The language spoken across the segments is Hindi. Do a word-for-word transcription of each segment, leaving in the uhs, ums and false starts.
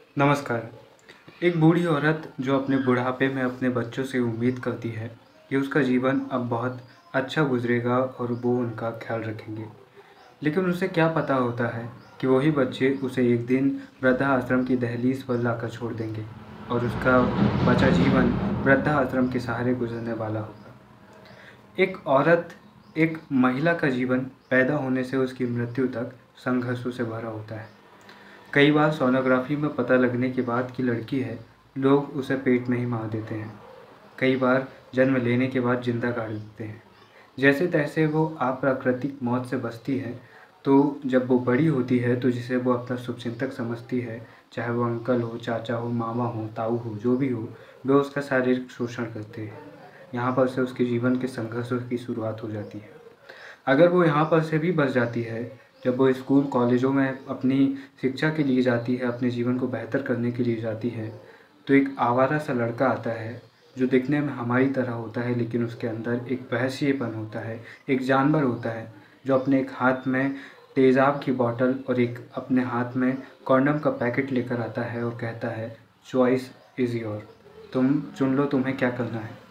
नमस्कार। एक बूढ़ी औरत जो अपने बुढ़ापे में अपने बच्चों से उम्मीद करती है कि उसका जीवन अब बहुत अच्छा गुजरेगा और वो उनका ख्याल रखेंगे। लेकिन उसे क्या पता होता है कि वही बच्चे उसे एक दिन वृद्धाश्रम की दहलीज पर लाकर छोड़ देंगे और उसका बचा जीवन वृद्धाश्रम के सहारे गुजरने वाला होगा। एक औरत, एक महिला का जीवन पैदा होने से उसकी मृत्यु तक संघर्षों से भरा होता है। कई बार सोनोग्राफी में पता लगने के बाद कि लड़की है, लोग उसे पेट में ही मार देते हैं। कई बार जन्म लेने के बाद जिंदा गाड़ देते हैं। जैसे तैसे वो अप्राकृतिक मौत से बचती है। तो जब वो बड़ी होती है तो जिसे वो अपना शुभचिंतक समझती है, चाहे वो अंकल हो, चाचा हो, मामा हो, ताऊ हो, जो भी हो, वे उसका शारीरिक शोषण करते हैं। यहाँ पर से उसके जीवन के संघर्षों की शुरुआत हो जाती है। अगर वो यहाँ पर से भी बच जाती है, जब वो स्कूल कॉलेजों में अपनी शिक्षा के लिए जाती है, अपने जीवन को बेहतर करने के लिए जाती है, तो एक आवारा सा लड़का आता है जो दिखने में हमारी तरह होता है, लेकिन उसके अंदर एक वहशीपन होता है, एक जानवर होता है जो अपने एक हाथ में तेज़ाब की बोतल और एक अपने हाथ में कॉन्डम का पैकेट लेकर आता है और कहता है, चॉइस इज़ योर, तुम चुन लो तुम्हें क्या करना है।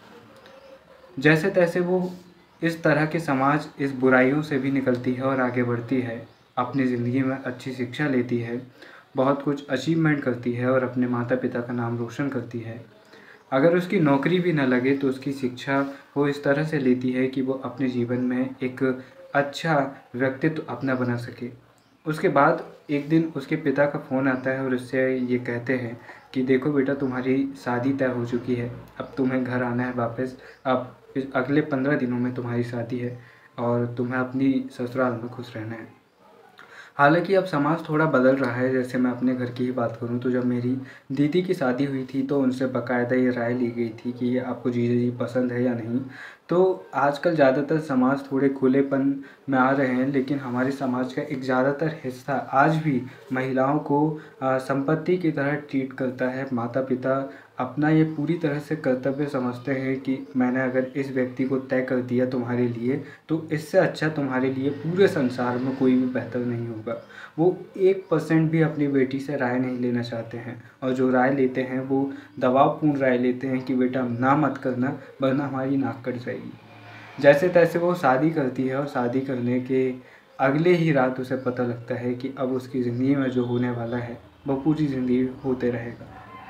जैसे तैसे वो इस तरह के समाज, इस बुराइयों से भी निकलती है और आगे बढ़ती है, अपनी ज़िंदगी में अच्छी शिक्षा लेती है, बहुत कुछ अचीवमेंट करती है और अपने माता पिता का नाम रोशन करती है। अगर उसकी नौकरी भी न लगे तो उसकी शिक्षा वो इस तरह से लेती है कि वो अपने जीवन में एक अच्छा व्यक्तित्व अपना बना सके। उसके बाद एक दिन उसके पिता का फ़ोन आता है और उससे ये कहते हैं कि देखो बेटा, तुम्हारी शादी तय हो चुकी है, अब तुम्हें घर आना है वापस। अब इस अगले पंद्रह दिनों में तुम्हारी शादी है और तुम्हें अपनी ससुराल में खुश रहना है। हालांकि अब समाज थोड़ा बदल रहा है। जैसे मैं अपने घर की ही बात करूं तो जब मेरी दीदी की शादी हुई थी तो उनसे बाकायदा ये राय ली गई थी कि ये आपको जीजा जी पसंद है या नहीं। तो आजकल ज़्यादातर समाज थोड़े खुलेपन में आ रहे हैं, लेकिन हमारे समाज का एक ज़्यादातर हिस्सा आज भी महिलाओं को आ, संपत्ति की तरह ट्रीट करता है। माता पिता अपना ये पूरी तरह से कर्तव्य समझते हैं कि मैंने अगर इस व्यक्ति को तय कर दिया तुम्हारे लिए, तो इससे अच्छा तुम्हारे लिए पूरे संसार में कोई भी बेहतर नहीं होगा। वो एक परसेंट भी अपनी बेटी से राय नहीं लेना चाहते हैं, और जो राय लेते हैं वो दबावपूर्ण राय लेते हैं कि बेटा ना मत करना वरना हमारी नाक कट जाएगी। जैसे तैसे वो शादी करती है और शादी करने के अगले ही रात उसे पता लगता है कि अब उसकी ज़िंदगी में जो होने वाला है वो पूरी ज़िंदगी होते रहेगा।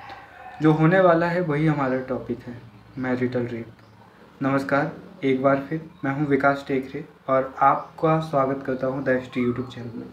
जो होने वाला है वही हमारा टॉपिक है, मैरिटल रेप। नमस्कार, एक बार फिर मैं हूं विकास टेकरे और आपका स्वागत करता हूं द हिस्ट्री यूट्यूब चैनल में।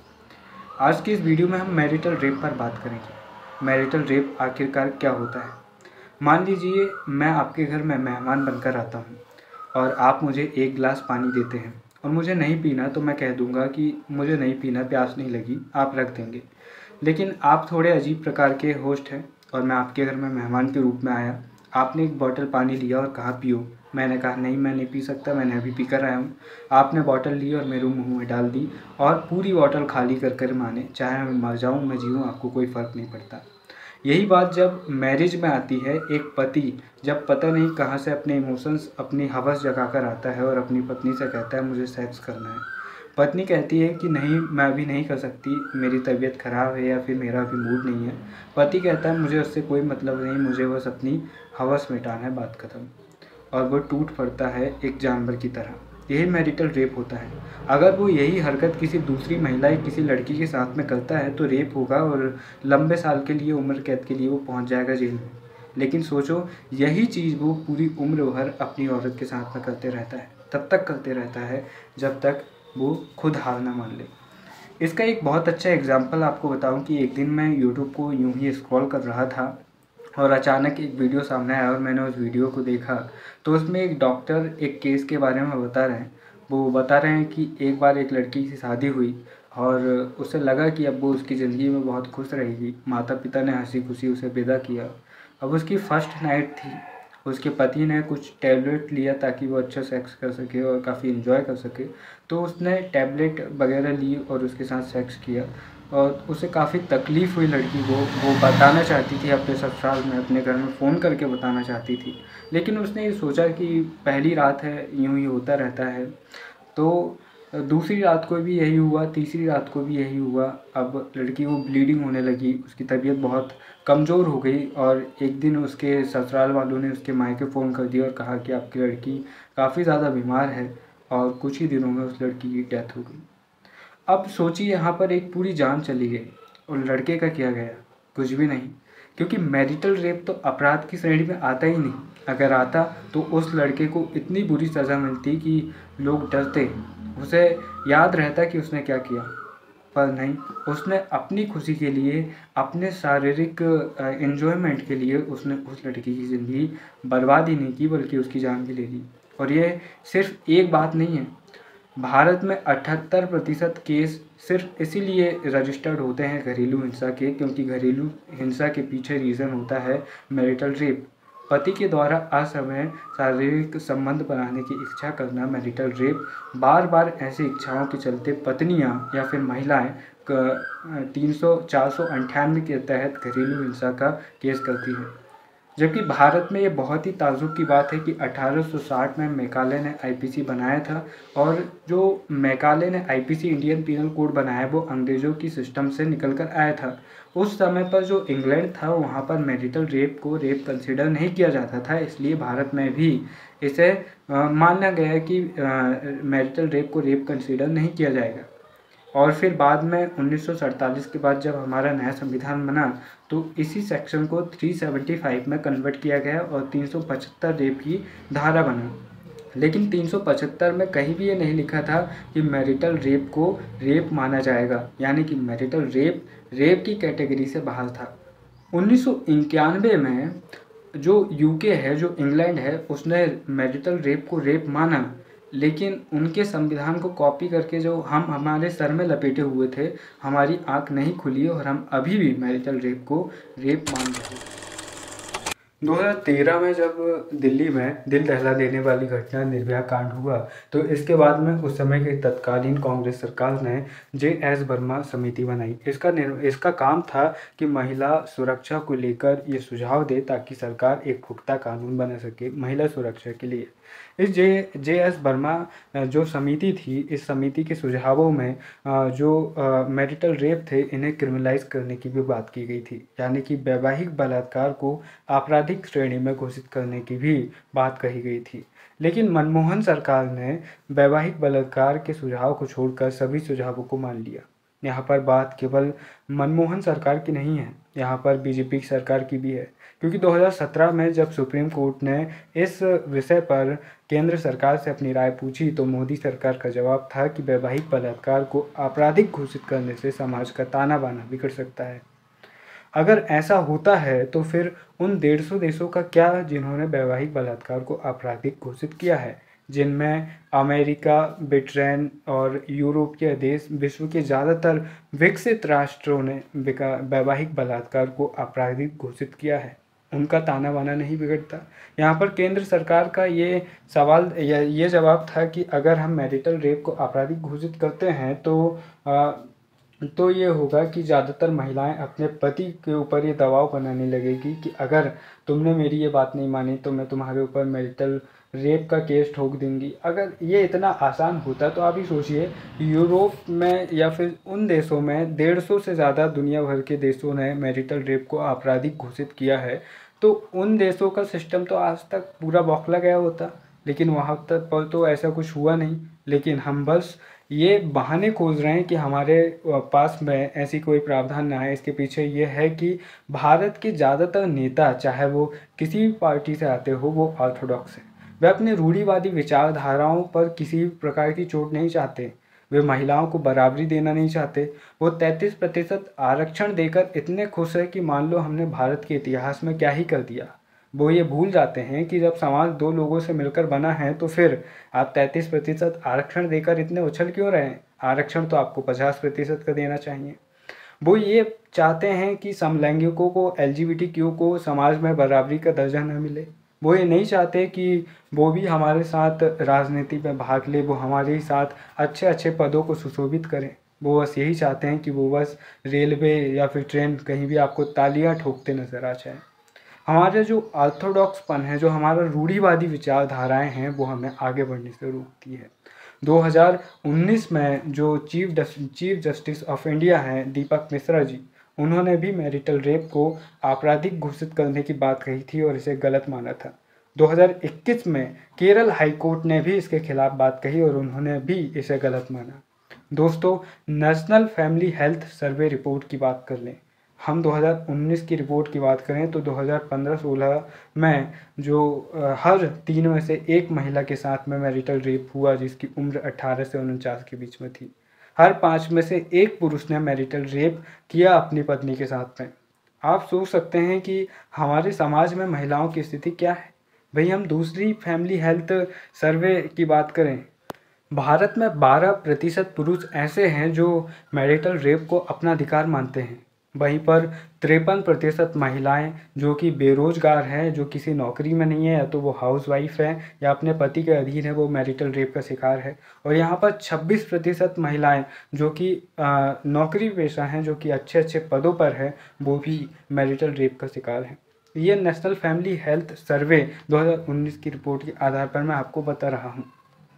आज की इस वीडियो में हम मैरिटल रेप पर बात करेंगे। मैरिटल रेप आखिरकार क्या होता है? मान लीजिए मैं आपके घर में मेहमान बनकर आता हूं और आप मुझे एक गिलास पानी देते हैं और मुझे नहीं पीना, तो मैं कह दूंगा कि मुझे नहीं पीना, प्यास नहीं लगी, आप रख देंगे। लेकिन आप थोड़े अजीब प्रकार के होस्ट हैं और मैं आपके घर में मेहमान के रूप में आया। आपने एक बोतल पानी लिया और कहा पियो। मैंने कहा नहीं, मैं नहीं पी सकता, मैंने अभी पी कर आया हूँ। आपने बोतल ली और मेरे मुंह में डाल दी और पूरी बोतल खाली कर कर माने, चाहे मैं मर जाऊँ मैं जीऊँ, आपको कोई फ़र्क नहीं पड़ता। यही बात जब मैरिज में आती है। एक पति जब पता नहीं कहाँ से अपने इमोशंस, अपनी हवस जगा कर आता है और अपनी पत्नी से कहता है मुझे सेक्स करना है। पत्नी कहती है कि नहीं, मैं अभी नहीं कर सकती, मेरी तबीयत ख़राब है या फिर मेरा अभी मूड नहीं है। पति कहता है मुझे उससे कोई मतलब नहीं, मुझे बस अपनी हवस मिटाना है, बात ख़त्म। और वो टूट पड़ता है एक जानवर की तरह। यही मैरिटल रेप होता है। अगर वो यही हरकत किसी दूसरी महिला या किसी लड़की के साथ में करता है तो रेप होगा और लंबे साल के लिए उम्र कैद के लिए वो पहुंच जाएगा जेल में। लेकिन सोचो, यही चीज़ वो पूरी उम्र भर अपनी औरत के साथ में करते रहता है, तब तक करते रहता है जब तक वो खुद हार ना मान ले। इसका एक बहुत अच्छा एग्जाम्पल आपको बताऊं कि एक दिन मैं यूट्यूब को यूं ही स्क्रॉल कर रहा था और अचानक एक वीडियो सामने आया और मैंने उस वीडियो को देखा। तो उसमें एक डॉक्टर एक केस के बारे में बता रहे हैं। वो बता रहे हैं कि एक बार एक लड़की की शादी हुई और उसे लगा कि अब वो उसकी ज़िंदगी में बहुत खुश रहेगी। माता पिता ने हंसी खुशी उसे विदा किया। अब उसकी फर्स्ट नाइट थी। उसके पति ने कुछ टैबलेट लिया ताकि वो अच्छा सेक्स कर सके और काफ़ी इन्जॉय कर सके। तो उसने टैबलेट वगैरह ली और उसके साथ सेक्स किया और उसे काफ़ी तकलीफ़ हुई लड़की को। वो बताना चाहती थी अपने ससुराल में, अपने घर में फ़ोन करके बताना चाहती थी, लेकिन उसने ये सोचा कि पहली रात है, यूं ही होता रहता है। तो दूसरी रात को भी यही हुआ, तीसरी रात को भी यही हुआ। अब लड़की को ब्लीडिंग होने लगी, उसकी तबीयत बहुत कमज़ोर हो गई और एक दिन उसके ससुराल वालों ने उसके मायके फ़ोन कर दिया और कहा कि आपकी लड़की काफ़ी ज़्यादा बीमार है और कुछ ही दिनों में उस लड़की की डेथ हो गई। अब सोचिए, यहाँ पर एक पूरी जान चली गई और लड़के का क्या गया? कुछ भी नहीं, क्योंकि मैरिटल रेप तो अपराध की श्रेणी में आता ही नहीं। अगर आता तो उस लड़के को इतनी बुरी सज़ा मिलती कि लोग डरते, उसे याद रहता कि उसने क्या किया। पर नहीं, उसने अपनी खुशी के लिए, अपने शारीरिक एंजॉयमेंट के लिए उसने उस लड़की की ज़िंदगी बर्बाद ही नहीं की, बल्कि उसकी जान भी ले ली। और ये सिर्फ एक बात नहीं है, भारत में अठहत्तर प्रतिशत केस सिर्फ इसीलिए रजिस्टर्ड होते हैं घरेलू हिंसा के, क्योंकि घरेलू हिंसा के पीछे रीज़न होता है मैरिटल रेप। पति के द्वारा असमय शारीरिक संबंध बनाने की इच्छा करना मैरिटल रेप। बार बार ऐसी इच्छाओं के चलते पत्नियां या फिर महिलाएं तीन सौ चार सौ अंठानवे के तहत घरेलू हिंसा का केस करती हैं। जबकि भारत में ये बहुत ही ताज्जुब की बात है कि अठारह सौ साठ में मैकाले ने आईपीसी बनाया था, और जो मैकाले ने आईपीसी इंडियन पीनल कोड बनाया वो अंग्रेज़ों की सिस्टम से निकल कर आया था। उस समय पर जो इंग्लैंड था वहाँ पर मैरिटल रेप को रेप कंसिडर नहीं किया जाता था, इसलिए भारत में भी इसे माना गया कि मैरिटल रेप को रेप कंसिडर नहीं किया जाएगा। और फिर बाद में उन्नीस सौ सैंतालीस के बाद जब हमारा नया संविधान बना तो इसी सेक्शन को तीन सौ पचहत्तर में कन्वर्ट किया गया और तीन सौ पचहत्तर रेप की धारा बना। लेकिन तीन सौ पचहत्तर में कहीं भी ये नहीं लिखा था कि मैरिटल रेप को रेप माना जाएगा, यानी कि मैरिटल रेप रेप की कैटेगरी से बाहर था। उन्नीस सौ इक्यानवे में जो यूके है, जो इंग्लैंड है, उसने मैरिटल रेप को रेप माना, लेकिन उनके संविधान को कॉपी करके जो हम हमारे सर में लपेटे हुए थे, हमारी आंख नहीं खुली और हम अभी भी मैरिटल रेप को रेप मान रहे हैं। दो हज़ार तेरह में जब दिल्ली में दिल दहला देने वाली घटना निर्भया कांड हुआ तो इसके बाद में उस समय की तत्कालीन कांग्रेस सरकार ने जे एस वर्मा समिति बनाई। इसका इसका काम था कि महिला सुरक्षा को लेकर ये सुझाव दे ताकि सरकार एक पुख्ता कानून बना सके महिला सुरक्षा के लिए। इस जे जे एस वर्मा जो समिति थी, इस समिति के सुझावों में जो मैरिटल रेप थे इन्हें क्रिमिनलाइज करने की भी बात की गई थी, यानी कि वैवाहिक बलात्कार को आपराधिक श्रेणी में घोषित करने की भी बात कही गई थी। लेकिन मनमोहन सरकार ने वैवाहिक बलात्कार के सुझाव को छोड़कर सभी सुझावों को मान लिया। यहाँ पर बात केवल मनमोहन सरकार की नहीं है, यहाँ पर बीजेपी की सरकार की भी है, क्योंकि दो हज़ार सत्रह में जब सुप्रीम कोर्ट ने इस विषय पर केंद्र सरकार से अपनी राय पूछी तो मोदी सरकार का जवाब था कि वैवाहिक बलात्कार को आपराधिक घोषित करने से समाज का ताना बाना बिगड़ सकता है। अगर ऐसा होता है तो फिर उन डेढ़ सौ देशों का क्या जिन्होंने वैवाहिक बलात्कार को आपराधिक घोषित किया है, जिनमें अमेरिका, ब्रिटेन और यूरोपीय देश, विश्व के ज़्यादातर विकसित राष्ट्रों ने वैवाहिक बलात्कार को आपराधिक घोषित किया है, उनका ताना बाना नहीं बिगड़ता। यहाँ पर केंद्र सरकार का ये सवाल या ये जवाब था कि अगर हम मैरिटल रेप को आपराधिक घोषित करते हैं तो आ, तो ये होगा कि ज़्यादातर महिलाएं अपने पति के ऊपर ये दबाव बनाने लगेगी कि अगर तुमने मेरी ये बात नहीं मानी तो मैं तुम्हारे ऊपर मैरिटल रेप का केस ठोक दूंगी। अगर ये इतना आसान होता तो आप ही सोचिए, यूरोप में या फिर उन देशों में डेढ़ सौ से ज़्यादा दुनिया भर के देशों ने मैरिटल रेप को आपराधिक घोषित किया है, तो उन देशों का सिस्टम तो आज तक पूरा बौखला गया होता। लेकिन वहाँ तक पर तो ऐसा कुछ हुआ नहीं। लेकिन हम बस ये बहाने खोज रहे हैं कि हमारे पास में ऐसी कोई प्रावधान ना है। इसके पीछे ये है कि भारत के ज़्यादातर नेता, चाहे वो किसी भी पार्टी से आते हो, वो ऑर्थोडॉक्स है। वे अपने रूढ़िवादी विचारधाराओं पर किसी भी प्रकार की चोट नहीं चाहते। वे महिलाओं को बराबरी देना नहीं चाहते। वो तैंतीस प्रतिशत आरक्षण देकर इतने खुश है कि मान लो हमने भारत के इतिहास में क्या ही कर दिया। वो ये भूल जाते हैं कि जब समाज दो लोगों से मिलकर बना है तो फिर आप तैंतीस प्रतिशत आरक्षण देकर इतने उछल क्यों रहे हैं? आरक्षण तो आपको पचास प्रतिशत का देना चाहिए। वो ये चाहते हैं कि समलैंगिकों को, L G B T Q को समाज में बराबरी का दर्जा न मिले। वो ये नहीं चाहते कि वो भी हमारे साथ राजनीति में भाग ले, वो हमारे साथ अच्छे अच्छे पदों को सुशोभित करें। वो बस यही चाहते हैं कि वो बस रेलवे या फिर ट्रेन कहीं भी आपको तालियां ठोकते नजर आ जाए। हमारे जो ऑर्थोडॉक्सपन है, जो हमारा रूढ़िवादी विचारधाराएं हैं, वो हमें आगे बढ़ने से रोकती है। दो हज़ार उन्नीस में जो chief chief justice of India हैं दीपक मिश्रा जी, उन्होंने भी मैरिटल रेप को आपराधिक घोषित करने की बात कही थी और इसे गलत माना था। दो हज़ार इक्कीस में केरल हाई कोर्ट ने भी इसके खिलाफ बात कही और उन्होंने भी इसे गलत माना। दोस्तों, national family health survey report की बात कर लें। हम दो हज़ार उन्नीस की रिपोर्ट की बात करें तो दो हज़ार पंद्रह सोलह में जो हर तीन में से एक महिला के साथ में मैरिटल रेप हुआ जिसकी उम्र अठारह से उनचास के बीच में थी। हर पाँच में से एक पुरुष ने मैरिटल रेप किया अपनी पत्नी के साथ में। आप सोच सकते हैं कि हमारे समाज में महिलाओं की स्थिति क्या है। भाई, हम दूसरी फैमिली हेल्थ सर्वे की बात करें, भारत में बारह प्रतिशत पुरुष ऐसे हैं जो मैरिटल रेप को अपना अधिकार मानते हैं। वहीं पर तिरपन प्रतिशत महिलाएं जो कि बेरोजगार हैं, जो किसी नौकरी में नहीं है, या तो वो हाउसवाइफ है या अपने पति के अधीन है, वो मैरिटल रेप का शिकार है। और यहाँ पर छब्बीस प्रतिशत महिलाएं जो कि नौकरी पेशा हैं, जो कि अच्छे अच्छे पदों पर है, वो भी मैरिटल रेप का शिकार हैं। ये नेशनल फैमिली हेल्थ सर्वे दो हज़ार उन्नीस की रिपोर्ट के आधार पर मैं आपको बता रहा हूँ।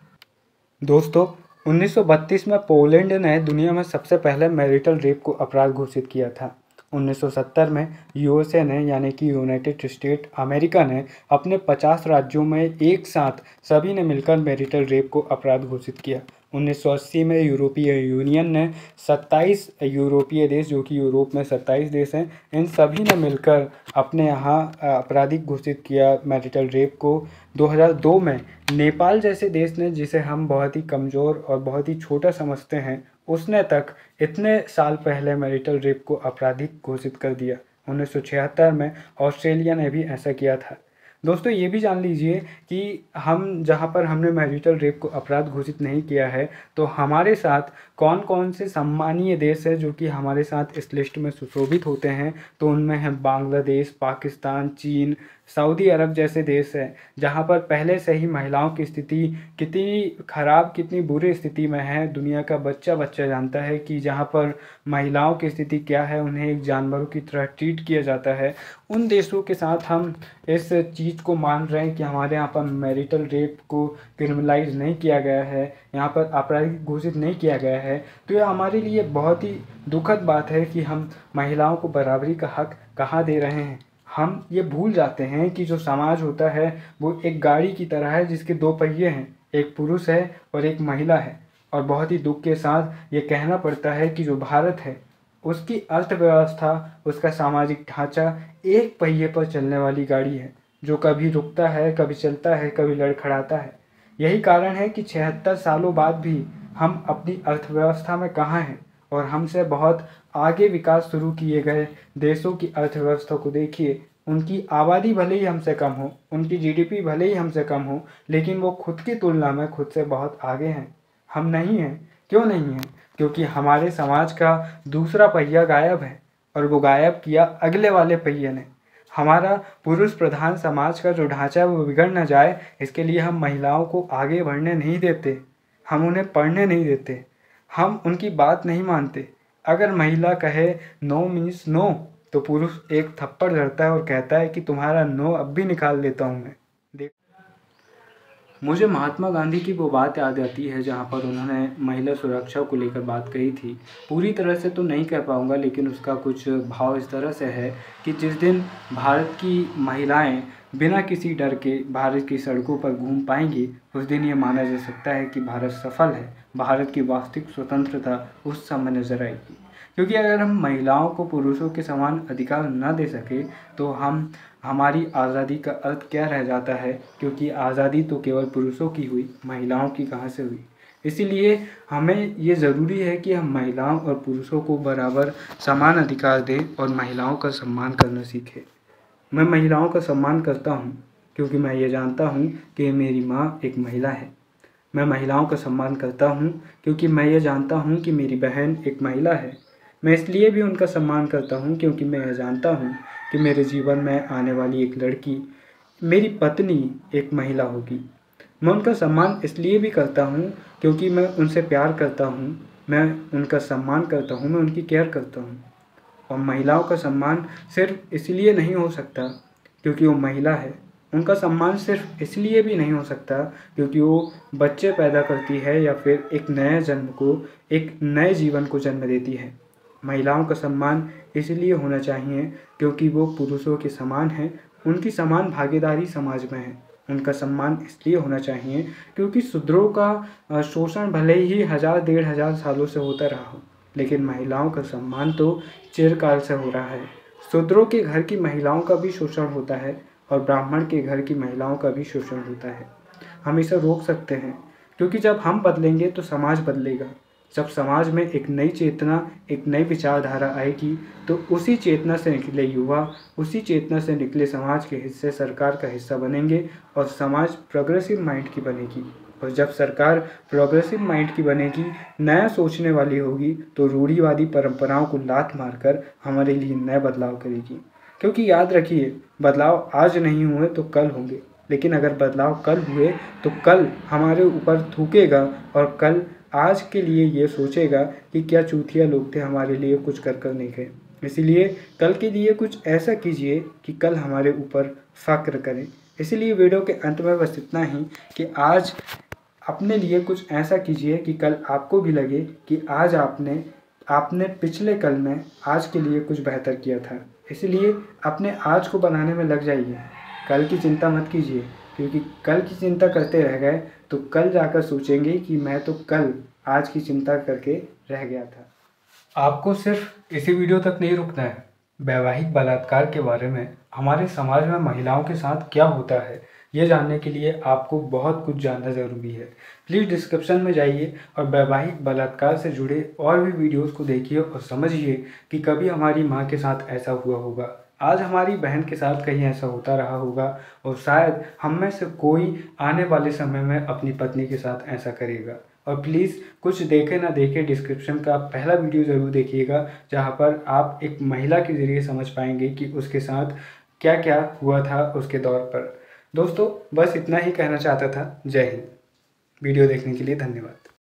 दोस्तों, उन्नीस सौ बत्तीस में पोलैंड ने दुनिया में सबसे पहले मैरिटल रेप को अपराध घोषित किया था। उन्नीस सौ सत्तर में यूएसए ने यानी कि यूनाइटेड स्टेट अमेरिका ने अपने पचास राज्यों में एक साथ सभी ने मिलकर मैरिटल रेप को अपराध घोषित किया। उन्नीस सौ अस्सी में यूरोपीय यूनियन ने सत्ताईस यूरोपीय देश, जो कि यूरोप में सत्ताईस देश हैं, इन सभी ने मिलकर अपने यहाँ आपराधिक घोषित किया मैरिटल रेप को। दो हज़ार दो में नेपाल जैसे देश ने, जिसे हम बहुत ही कमज़ोर और बहुत ही छोटा समझते हैं, उसने तक इतने साल पहले मैरिटल रेप को आपराधिक घोषित कर दिया। उन्नीस सौ छिहत्तर में ऑस्ट्रेलिया ने भी ऐसा किया था। दोस्तों, ये भी जान लीजिए कि हम जहाँ पर हमने मैरिटल रेप को अपराध घोषित नहीं किया है, तो हमारे साथ कौन कौन से सम्मानीय देश हैं जो कि हमारे साथ इस लिस्ट में सुशोभित होते हैं। तो उनमें हैं बांग्लादेश, पाकिस्तान, चीन, सऊदी अरब जैसे देश हैं, जहाँ पर पहले से ही महिलाओं की स्थिति कितनी खराब, कितनी बुरी स्थिति में है, दुनिया का बच्चा बच्चा जानता है कि जहाँ पर महिलाओं की स्थिति क्या है, उन्हें एक जानवरों की तरह ट्रीट किया जाता है। उन देशों के साथ हम इस चीज़ को मान रहे हैं कि हमारे यहाँ पर मैरिटल रेप को क्रिमिनलाइज नहीं किया गया है, यहाँ पर आपराधिक घोषित नहीं किया गया है। तो यह हमारे लिए बहुत ही दुखद बात है कि हम महिलाओं को बराबरी का हक कहाँ दे रहे हैं। हम ये भूल जाते हैं कि जो समाज होता है वो एक गाड़ी की तरह है जिसके दो पहिए हैं, एक पुरुष है और एक महिला है। और बहुत ही दुख के साथ ये कहना पड़ता है कि जो भारत है उसकी अर्थव्यवस्था, उसका सामाजिक ढांचा एक पहिए पर चलने वाली गाड़ी है, जो कभी रुकता है, कभी चलता है, कभी लड़खड़ाता है। यही कारण है कि छिहत्तर सालों बाद भी हम अपनी अर्थव्यवस्था में कहाँ हैं, और हमसे बहुत आगे विकास शुरू किए गए देशों की अर्थव्यवस्था को देखिए। उनकी आबादी भले ही हमसे कम हो, उनकी जीडीपी भले ही हमसे कम हो, लेकिन वो खुद की तुलना में खुद से बहुत आगे हैं। हम नहीं हैं। क्यों नहीं हैं? क्योंकि हमारे समाज का दूसरा पहिया गायब है, और वो गायब किया अगले वाले पहिए ने। हमारा पुरुष प्रधान समाज का जो ढांचा है वो बिगड़ न जाए, इसके लिए हम महिलाओं को आगे बढ़ने नहीं देते, हम उन्हें पढ़ने नहीं देते, हम उनकी बात नहीं मानते। अगर महिला कहे नो मीन्स नो, तो पुरुष एक थप्पड़ धरता है और कहता है कि तुम्हारा नो अब भी निकाल देता हूँ मैं। देख, मुझे महात्मा गांधी की वो बात याद आती है जहाँ पर उन्होंने महिला सुरक्षा को लेकर बात कही थी। पूरी तरह से तो नहीं कह पाऊँगा, लेकिन उसका कुछ भाव इस तरह से है कि जिस दिन भारत की महिलाएं बिना किसी डर के भारत की सड़कों पर घूम पाएंगी, उस दिन ये माना जा सकता है कि भारत सफल है। भारत की वास्तविक स्वतंत्रता उस समय नजर आएगी। क्योंकि अगर हम महिलाओं को पुरुषों के समान अधिकार न दे सके तो हम हमारी आज़ादी का अर्थ क्या रह जाता है। क्योंकि आज़ादी तो केवल पुरुषों की हुई, महिलाओं की कहाँ से हुई। इसीलिए हमें ये ज़रूरी है कि हम महिलाओं और पुरुषों को बराबर समान अधिकार दें और महिलाओं का सम्मान करना सीखें। मैं महिलाओं का सम्मान करता हूँ क्योंकि मैं ये जानता हूँ कि मेरी माँ एक महिला है। मैं महिलाओं का सम्मान करता हूँ क्योंकि मैं ये जानता हूँ कि मेरी बहन एक महिला है। मैं इसलिए भी उनका सम्मान करता हूँ क्योंकि मैं यह जानता हूँ कि मेरे जीवन में आने वाली एक लड़की, मेरी पत्नी, एक महिला होगी। मैं उनका सम्मान इसलिए भी करता हूँ क्योंकि मैं उनसे प्यार करता हूँ, मैं उनका सम्मान करता हूँ, मैं उनकी केयर करता हूँ। और महिलाओं का सम्मान सिर्फ इसलिए नहीं हो सकता क्योंकि वो महिला है, उनका सम्मान सिर्फ इसलिए भी नहीं हो सकता क्योंकि वो बच्चे पैदा करती है या फिर एक नए जन्म को एक नए जीवन को जन्म देती है। महिलाओं का सम्मान इसलिए होना चाहिए क्योंकि वो पुरुषों के समान हैं, उनकी समान भागीदारी समाज में है। उनका सम्मान इसलिए होना चाहिए क्योंकि शूद्रों का शोषण भले ही हज़ार डेढ़ हज़ार सालों से होता रहा हो, लेकिन महिलाओं का सम्मान तो चिरकाल से हो रहा है। शूद्रों के घर की महिलाओं का भी शोषण होता है और ब्राह्मण के घर की महिलाओं का भी शोषण होता है। हम इसे रोक सकते हैं क्योंकि जब हम बदलेंगे तो समाज बदलेगा। जब समाज में एक नई चेतना, एक नई विचारधारा आएगी तो उसी चेतना से निकले युवा, उसी चेतना से निकले समाज के हिस्से सरकार का हिस्सा बनेंगे और समाज प्रोग्रेसिव माइंड की बनेगी। और जब सरकार प्रोग्रेसिव माइंड की बनेगी, नया सोचने वाली होगी, तो रूढ़िवादी परंपराओं को लात मारकर हमारे लिए नए बदलाव करेगी। क्योंकि याद रखिए, बदलाव आज नहीं हुए तो कल होंगे, लेकिन अगर बदलाव कल हुए तो कल हमारे ऊपर थूकेगा और कल आज के लिए ये सोचेगा कि क्या चूतिया लोग थे, हमारे लिए कुछ कर कर नहीं गए। इसीलिए कल के लिए कुछ ऐसा कीजिए कि कल हमारे ऊपर फ़ख्र करें। इसीलिए वीडियो के अंत में बस इतना ही कि आज अपने लिए कुछ ऐसा कीजिए कि कल आपको भी लगे कि आज आपने आपने पिछले कल में आज के लिए कुछ बेहतर किया था। इसलिए अपने आज को बनाने में लग जाइए, कल की चिंता मत कीजिए, क्योंकि कल की चिंता करते रह गए तो कल जाकर सोचेंगे कि मैं तो कल आज की चिंता करके रह गया था। आपको सिर्फ इसी वीडियो तक नहीं रुकना है। वैवाहिक बलात्कार के बारे में हमारे समाज में महिलाओं के साथ क्या होता है, ये जानने के लिए आपको बहुत कुछ जानना ज़रूरी है। प्लीज़ डिस्क्रिप्शन में जाइए और वैवाहिक बलात्कार से जुड़े और भी वीडियोस को देखिए और समझिए कि कभी हमारी माँ के साथ ऐसा हुआ होगा, आज हमारी बहन के साथ कहीं ऐसा होता रहा होगा और शायद हम में से कोई आने वाले समय में अपनी पत्नी के साथ ऐसा करेगा। और प्लीज़ कुछ देखे ना देखे डिस्क्रिप्शन का पहला वीडियो ज़रूर देखिएगा, जहाँ पर आप एक महिला के ज़रिए समझ पाएंगे कि उसके साथ क्या क्या हुआ था उसके दौर पर। दोस्तों, बस इतना ही कहना चाहता था। जय हिंद। वीडियो देखने के लिए धन्यवाद।